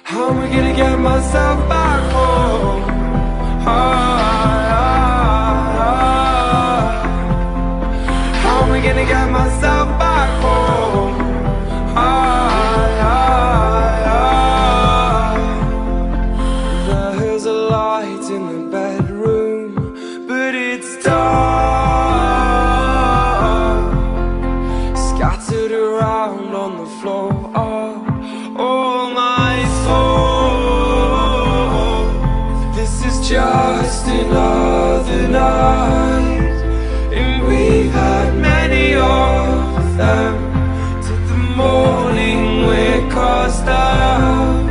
How am I gonna get myself back home? How am I gonna get myself back home? There's a light in the bedroom, but it's dark, scattered around on the floor. Oh my soul, this is just another night, and we've had many of them. Till the morning we're cast out.